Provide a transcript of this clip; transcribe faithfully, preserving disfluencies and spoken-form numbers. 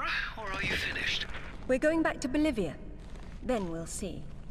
Lara, or are you finished? We're going back to Bolivia. Then we'll see.